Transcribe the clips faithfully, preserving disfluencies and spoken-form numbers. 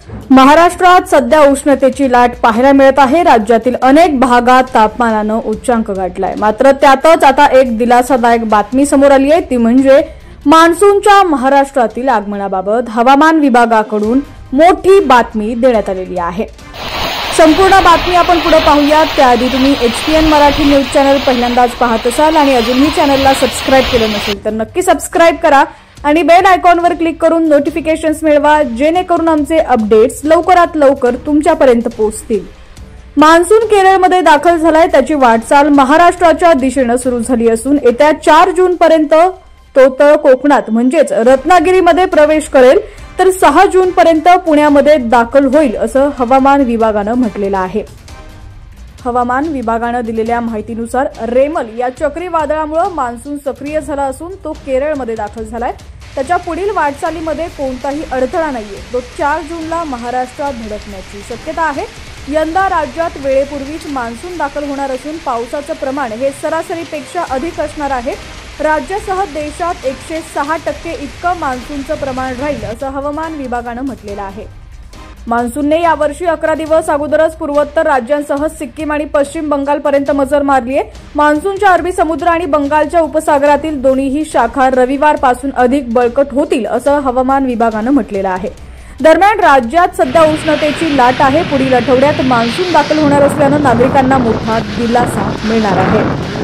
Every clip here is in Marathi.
महाराष्ट्रात सध्या उष्णतेची लाट पाहायला मिळत आहे। राज्यातील अनेक भागात तापमानानं उच्चांक गाठलाय। मात्र त्यातच आता एक दिलासादायक बातमी समोर आली आहे, ती म्हणजे मान्सूनच्या महाराष्ट्रातील आगमनाबाबत हवामान विभागाकडून मोठी बातमी देण्यात आलेली आहे। संपूर्ण बातमी आपण पुढे पाहूयात त्याआधी तुम्ही एचपीएन मराठी न्यूज चॅनल पहिल्यांदाच पाहत असाल आणि अजूनही चॅनलला सबस्क्राइब केलं नसेल तर नक्की सबस्क्राइब करा आणि बेल आयकॉनवर क्लिक करून नोटिफिकेशन्स मिळवा, जेणेकरून आमचे अपडेट्स लवकरात लवकर तुमच्यापर्यंत पोहोचतील। मान्सून केरळमध्ये दाखल झालाय, त्याची वाटचाल महाराष्ट्राच्या दिशेने सुरू झाली असून येत्या चार जून पर्यंत तो तळ कोकणात म्हणजेच रत्नागिरीमध्ये प्रवेश करेल, तर सहा जून पर्यंत पुण्यामध्ये दाखल होईल असं हवामान विभागानं म्हटलेलं आहे। हवामान विभागानं दिलेल्या माहितीनुसार रेमल या चक्रीवादळामुळे मान्सून सक्रिय झाला असून तो केरळमध्ये दाखल झालाय। त्याच्या पुढील वाटचालीमध्ये कोणताही अडथळा नाहीये। तो चार जूनला महाराष्ट्रात धडकण्याची शक्यता आहे। यंदा राज्यात वेळेपूर्वीच मान्सून दाखल होणार असून पावसाचं प्रमाण हे सरासरीपेक्षा अधिक असणार आहे। राज्यासह देशात एकशे सहा टक्के इतकं मान्सूनचं प्रमाण राहील असं हवामान विभागानं म्हटलेलं आहे। मान्सूनने यावर्षी अकरा दिवस अगोदरच पूर्वोत्तर राज्यांसह सिक्कीम आणि पश्चिम बंगालपर्यंत मजल मारली आहे। मान्सूनच्या अरबी समुद्र आणि बंगालच्या उपसागरातील दोन्हीही शाखा रविवारपासून अधिक बळकट होतील असं हवामान विभागानं म्हटलेलं आहे। दरम्यान राज्यात सध्या उष्णतेची लाट आहे। पुढील आठवड्यात मान्सून दाखल होणार असल्यानं नागरिकांना मोठा दिलासा मिळणार आहे।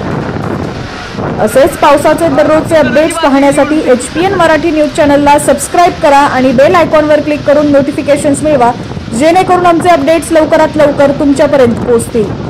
असेच पावसाचे दररोजचे अपडेट्स पाहण्यासाठी एचपीएन मराठी न्यूज चॅनलला सबस्क्राइब करा आणि बेल आयकॉनवर क्लिक करून नोटिफिकेशन्स मिळवा, जेणेकरून आमचे अपडेट्स लवकरात लवकर तुमच्यापर्यंत पोहोचतील।